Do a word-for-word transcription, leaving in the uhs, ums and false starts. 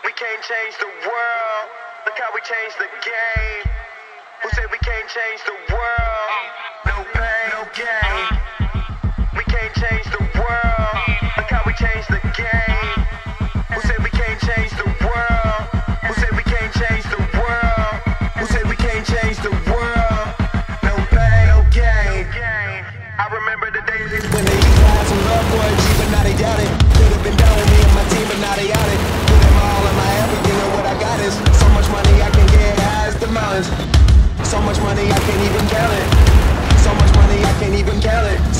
we can't change the world? Look how we changed the game. Who said we can't change the world? No pain, no gain. We can't change the world. Look how we changed the game. Who said we can't change the world? Who said we can't change the world? Who said we can't change the world? No pain, no gain. I remember the days when they used to have some love for a G, but now they doubt it. Could have been down with me and my team, but now they out it. Put them all in my everything, and what I got is so much money I can get as the mountains. So much money I can't even count it. So much money I can't even count it.